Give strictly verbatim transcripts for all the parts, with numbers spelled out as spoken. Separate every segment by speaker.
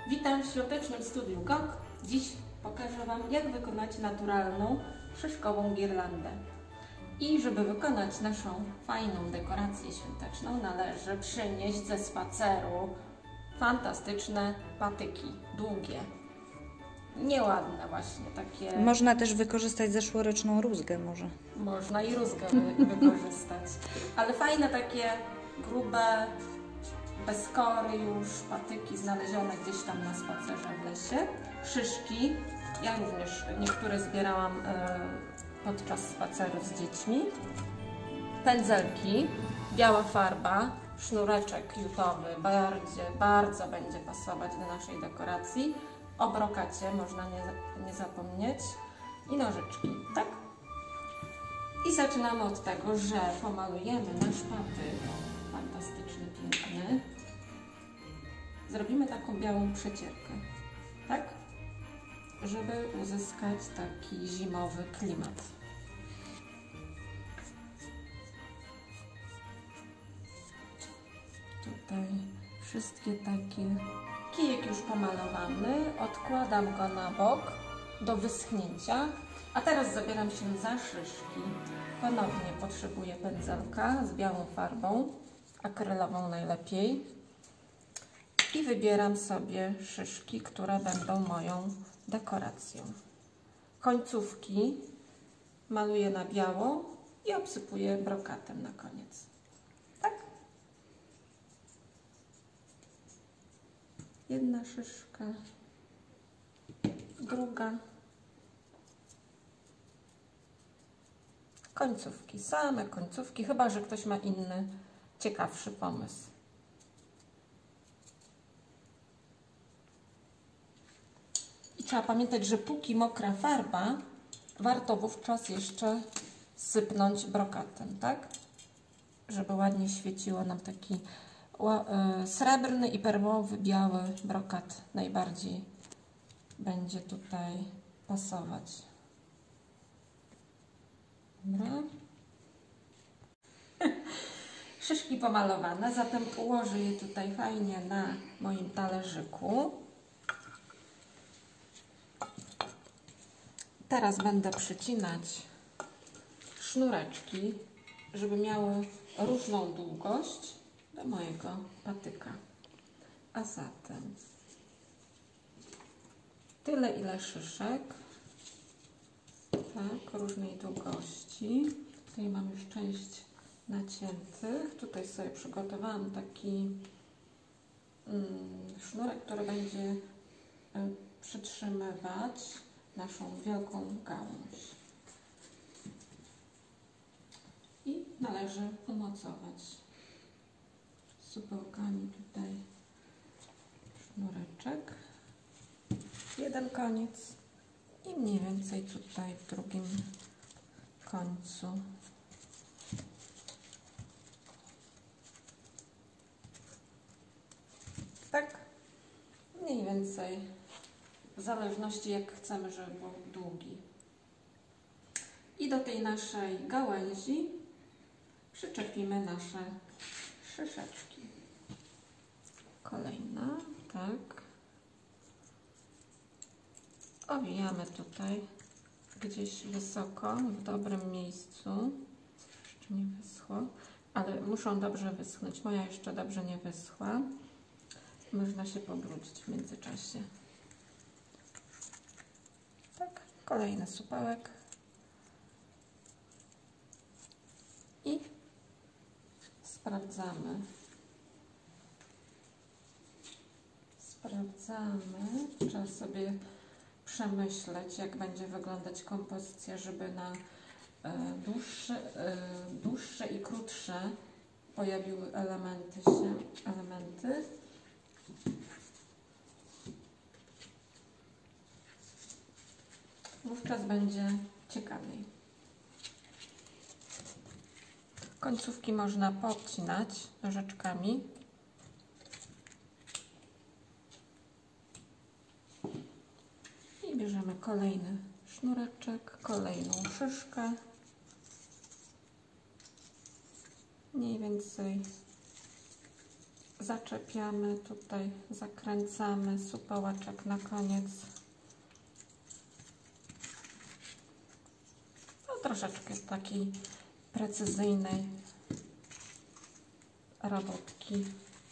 Speaker 1: Witam w świątecznym studiu G O K. Dziś pokażę Wam, jak wykonać naturalną szyszkową girlandę. I żeby wykonać naszą fajną dekorację świąteczną, należy przynieść ze spaceru fantastyczne patyki, długie, nieładne właśnie, takie...
Speaker 2: Można też wykorzystać zeszłoroczną rózgę może.
Speaker 1: Można i rózgę wy wykorzystać, ale fajne takie grube, bez kory już patyki znalezione gdzieś tam na spacerze w lesie. Szyszki, ja również niektóre zbierałam e, podczas spaceru z dziećmi. Pędzelki, biała farba, sznureczek jutowy, bardzo, bardzo będzie pasować do naszej dekoracji. O brokacie można nie, nie zapomnieć i nożyczki, tak? I zaczynamy od tego, że pomalujemy nasz patyk, fantastyczny, piękny. Zrobimy taką białą przecierkę, tak? Żeby uzyskać taki zimowy klimat. Tutaj wszystkie takie... Kijek już pomalowany, odkładam go na bok do wyschnięcia, a teraz zabieram się za szyszki. Ponownie potrzebuję pędzelka z białą farbą, akrylową najlepiej, i wybieram sobie szyszki, które będą moją dekoracją. Końcówki maluję na biało i obsypuję brokatem na koniec. Tak? Jedna szyszka, druga. Końcówki, same końcówki, chyba że ktoś ma inny, ciekawszy pomysł. I trzeba pamiętać, że póki mokra farba, warto wówczas jeszcze sypnąć brokatem, tak? Żeby ładnie świeciło nam taki srebrny i perłowy, biały brokat najbardziej będzie tutaj pasować. Dobra. Szyszki pomalowane, zatem ułożę je tutaj fajnie na moim talerzyku. Teraz będę przycinać sznureczki, żeby miały różną długość do mojego patyka. A zatem tyle, ile szyszek, tak, różnej długości. Tutaj mam już część naciętych. Tutaj sobie przygotowałam taki mm, sznurek, który będzie y, przytrzymywać naszą wielką gałąź. I należy umocować supełkami tutaj sznureczek. Jeden koniec i mniej więcej tutaj w drugim końcu. Tak? Mniej więcej w zależności jak chcemy, żeby był długi. I do tej naszej gałęzi przyczepimy nasze szyszeczki. Kolejna, tak. Owijamy tutaj gdzieś wysoko, w dobrym miejscu. Jeszcze nie wyschło, ale muszą dobrze wyschnąć. Moja jeszcze dobrze nie wyschła. Można się pobrudzić w międzyczasie. Tak, kolejny supełek. I sprawdzamy. Sprawdzamy. Trzeba sobie przemyśleć, jak będzie wyglądać kompozycja, żeby na e, dłuższe, e, dłuższe i krótsze pojawiły elementy się, elementy. Wówczas będzie ciekawiej. Końcówki można podcinać nożyczkami. I bierzemy kolejny sznureczek, kolejną szyszkę. Mniej więcej zaczepiamy, tutaj zakręcamy supełeczek na koniec. No, troszeczkę takiej precyzyjnej robótki.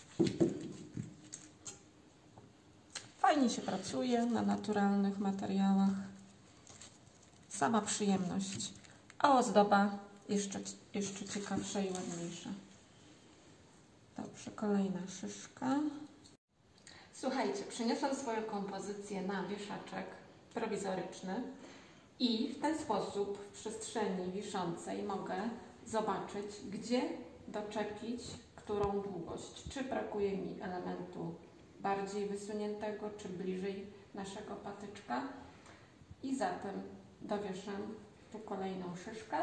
Speaker 1: Fajnie się pracuje na naturalnych materiałach. Sama przyjemność. A ozdoba jeszcze, jeszcze ciekawsza i ładniejsza. Dobrze, kolejna szyszka. Słuchajcie, przyniosłam swoją kompozycję na wieszaczek prowizoryczny i w ten sposób w przestrzeni wiszącej mogę zobaczyć, gdzie doczepić którą długość. Czy brakuje mi elementu bardziej wysuniętego, czy bliżej naszego patyczka. I zatem dowieszam tu kolejną szyszkę,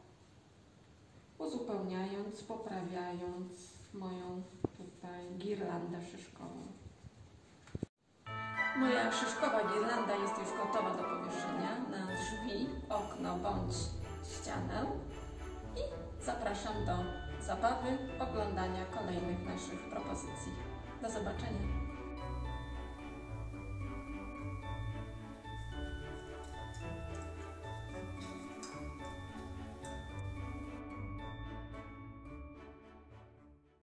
Speaker 1: uzupełniając, poprawiając moją tutaj girlandę szyszkową. Moja szyszkowa girlanda jest już gotowa do powieszenia na drzwi, okno bądź ścianę i zapraszam do zabawy, oglądania kolejnych naszych propozycji. Do zobaczenia!